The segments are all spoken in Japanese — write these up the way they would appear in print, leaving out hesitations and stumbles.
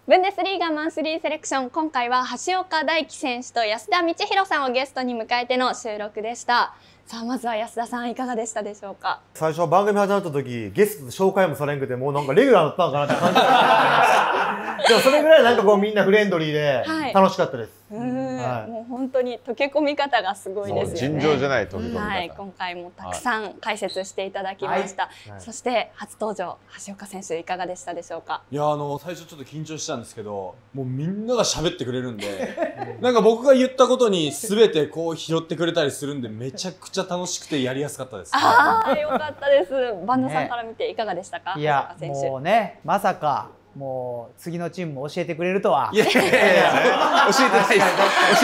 ブンデスリーガマンスリーセレクション、今回は橋岡大樹選手と安田道弘さんをゲストに迎えての収録でした。さあ、まずは安田さんいかがでしたでしょうか。 最初番組始まった時ゲストで紹介もされんくて、もうなんかレギュラーだったのかなって感じだったでもそれぐらいなんかこうみんなフレンドリーで楽しかったです。 もう本当に溶け込み方がすごいですよね。 尋常じゃない溶け込み方。 はい、今回もたくさん解説していただきました。そして初登場橋岡選手いかがでしたでしょうか。 いや最初ちょっと緊張したんですけど、もうみんなが喋ってくれるんでなんか僕が言ったことに全てこう拾ってくれたりするんで、めちゃくちゃ楽しくてやりやすかったです。 ああ、よかったです。バンドさんから見ていかがでしたか。 いや、もうね、まさかもう次のチームも教えてくれるとは。 いやいやいや、教えてないです。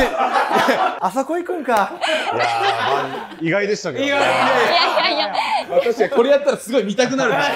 あそこ行くんか。 いやー、意外でしたけど。 いやいや、 確かにこれやったらすごい見たくなるでしょ。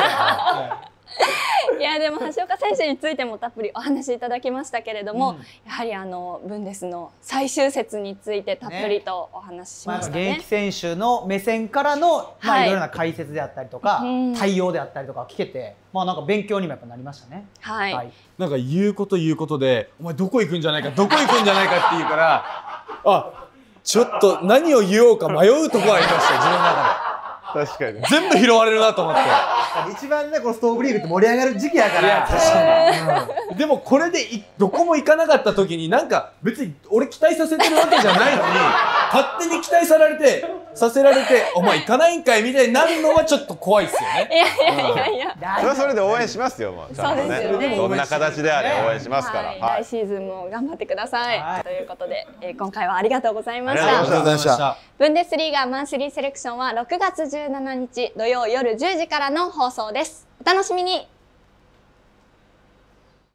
いやでも橋岡選手についてもたっぷりお話しいただきましたけれども、やはりブンデスの最終節についてたっぷりとお話ししましたね。 現役選手の目線からのいろいろな解説であったりとか、対応であったりとか聞けて、なんか勉強にもやっぱなりましたね。 はい。 なんか言うことで、お前どこ行くんじゃないか、どこ行くんじゃないかって言うから、あ、ちょっと何を言おうか迷うところがありました自分の中で。 確かに全部拾われるなと思って。 一番ね、このストーブリーグって盛り上がる時期やから。 でもこれでどこも行かなかった時に、なんか別に俺期待させてるわけじゃないのに勝手に期待させられてお前行かないんかいみたいになるのはちょっと怖いですよね。 いやそれはそれで応援しますよ。もうちゃんとね、どんな形であれ応援しますから。 来シーズンも頑張ってください。ということで今回はありがとうございましありがとうございました。 た。ブンデスリーガマンスリーセレクションは6月17日土曜夜10時からの放送です。お楽しみに。